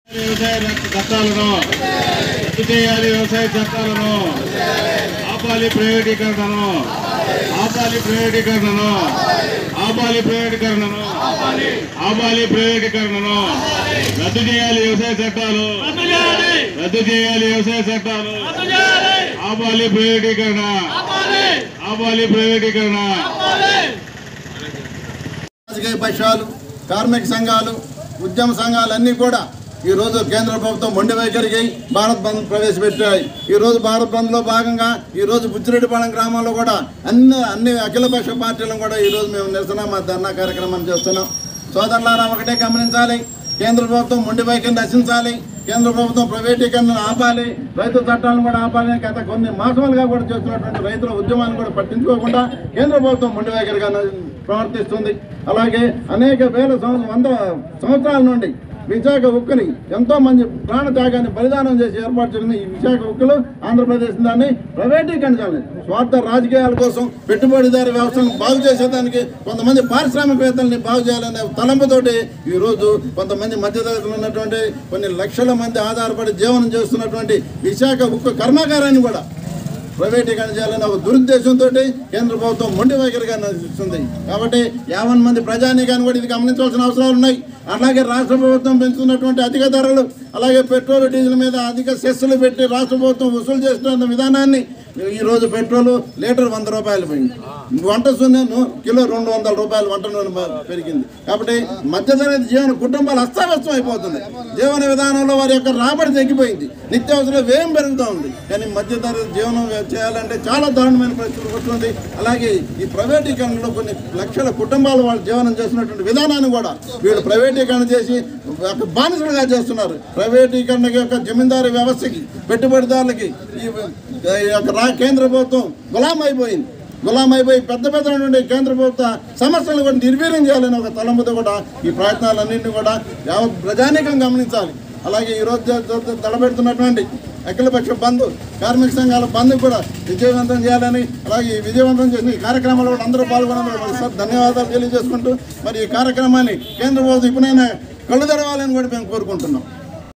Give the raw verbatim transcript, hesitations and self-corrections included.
వ్యవసాయ చట్టాలను రద్దు చేయాలి, వ్యవసాయ చట్టాలను ఆపాలి, ప్రైవేటీకరణను ఆపాలి, ప్రైవేటీకరణను ఆపాలి, ప్రైవేటీకరణను ఆపాలి, ప్రైవేటీకరణను రద్దు చేయాలి, వ్యవసాయ చట్టాలు రద్దు చేయాలి, వ్యవసాయ చట్టాలు ఆపాలి, ప్రైవేటీకరణ ఆపాలి, ప్రైవేటీకరణ. రాజకీయ పక్షాలు, కార్మిక సంఘాలు, ఉద్యమ సంఘాలన్నీ కూడా ఈరోజు కేంద్ర ప్రభుత్వం మొండి వైఖరికి భారత్ బంద్ ప్రవేశపెట్టాయి. ఈరోజు భారత్ బంద్లో భాగంగా ఈరోజు బుచ్చిరెడ్డిపాలెం గ్రామంలో కూడా అన్ని అన్ని అఖిలపక్ష పార్టీలను కూడా ఈరోజు మేము నిరసన మా ధర్నా కార్యక్రమం చేస్తున్నాం. సోదరులారా, ఒకటే గమనించాలి, కేంద్ర ప్రభుత్వం మొండి వైఖరిని నశించాలి, కేంద్ర ప్రభుత్వం ప్రైవేటీకరణను ఆపాలి, రైతు చట్టాలను కూడా ఆపాలి. గత కొన్ని మాసాలుగా కూడా చేస్తున్నటువంటి రైతుల ఉద్యమాన్ని కూడా పట్టించుకోకుండా కేంద్ర ప్రభుత్వం మొండి వైఖరిగా ప్రవర్తిస్తుంది. అలాగే అనేక వేల వంద సంవత్సరాల నుండి విశాఖ ఉక్కుని ఎంతో మంది ప్రాణ త్యాగాన్ని బలిదానం చేసి ఏర్పాటు చేసిన ఈ విశాఖ ఉక్కులు ఆంధ్రప్రదేశ్ దాన్ని ప్రైవేటీకరించాలి. స్వార్థ రాజకీయాల కోసం పెట్టుబడిదారు వ్యవస్థను బాగు చేసేదానికి కొంతమంది పారిశ్రామికవేత్తల్ని బాగు చేయాలనే తలంపుతోటి ఈరోజు కొంతమంది మధ్యతరగతిలో ఉన్నటువంటి కొన్ని లక్షల మంది ఆధారపడి జీవనం చేస్తున్నటువంటి విశాఖ ఉక్కు కర్మాగారాన్ని కూడా ప్రైవేటీకరణ చేయాలని ఒక దురుద్దేశంతో కేంద్ర ప్రభుత్వం మొండి వైఖరిగా నడుస్తుంది. కాబట్టి యావన్ మంది ప్రజానీకాన్ని కూడా ఇది గమనించవలసిన అవసరాలు ఉన్నాయి. అలాగే రాష్ట్ర ప్రభుత్వం పెంచుతున్నటువంటి అధిక ధరలు, అలాగే పెట్రోల్ డీజిల్ మీద అధిక సెస్సులు పెట్టి రాష్ట్ర ప్రభుత్వం వసూలు చేస్తున్న విధానాన్ని ఈరోజు పెట్రోల్ లీటర్ వంద రూపాయలు పోయింది, వంట నూనె కిలో రెండు వందల రూపాయలు వంట నూనె పెరిగింది. కాబట్టి మధ్యతరగతి జీవన కుటుంబాలు అస్తవ్యస్తం అయిపోతుంది. జీవన విధానంలో వారి యొక్క రాబడి తగ్గిపోయింది, నిత్యావసర వ్యయం పెరుగుతూ ఉంది. కానీ మధ్యతరగతి జీవనం చేయాలంటే చాలా దారుణమైన పరిస్థితులు వస్తుంది. అలాగే ఈ ప్రైవేటీకరణలో కొన్ని లక్షల కుటుంబాలు వాళ్ళు జీవనం చేస్తున్నటువంటి విధానాన్ని కూడా వీళ్ళు ప్రైవేటీకరణ చేసి బానిసలుగా చేస్తున్నారు. ప్రైవేటీకరణ యొక్క జమీందారీ వ్యవస్థకి, పెట్టుబడిదారులకి ఈ యొక్క కేంద్ర ప్రభుత్వం గులాం అయిపోయింది. గులాం అయిపోయి పెద్ద పెద్ద కేంద్ర ప్రభుత్వ సమస్యలను కూడా నిర్వీర్యం చేయాలని ఒక తలంపుతో కూడా ఈ ప్రయత్నాలన్నింటినీ కూడా యావత్ ప్రజానీకం గమనించాలి. అలాగే ఈరోజు తలపెడుతున్నటువంటి అఖిలపక్ష బంద్, కార్మిక సంఘాల బంద్ కూడా విజయవంతం చేయాలని, అలాగే విజయవంతం చేసిన ఈ కార్యక్రమాల్లో కూడా అందరూ పాల్గొనందుకు ధన్యవాదాలు తెలియజేసుకుంటూ మరి ఈ కార్యక్రమాన్ని కేంద్ర ప్రభుత్వం ఇప్పుడైనా కళ్ళు తెరవాలని కూడా మేము కోరుకుంటున్నాం.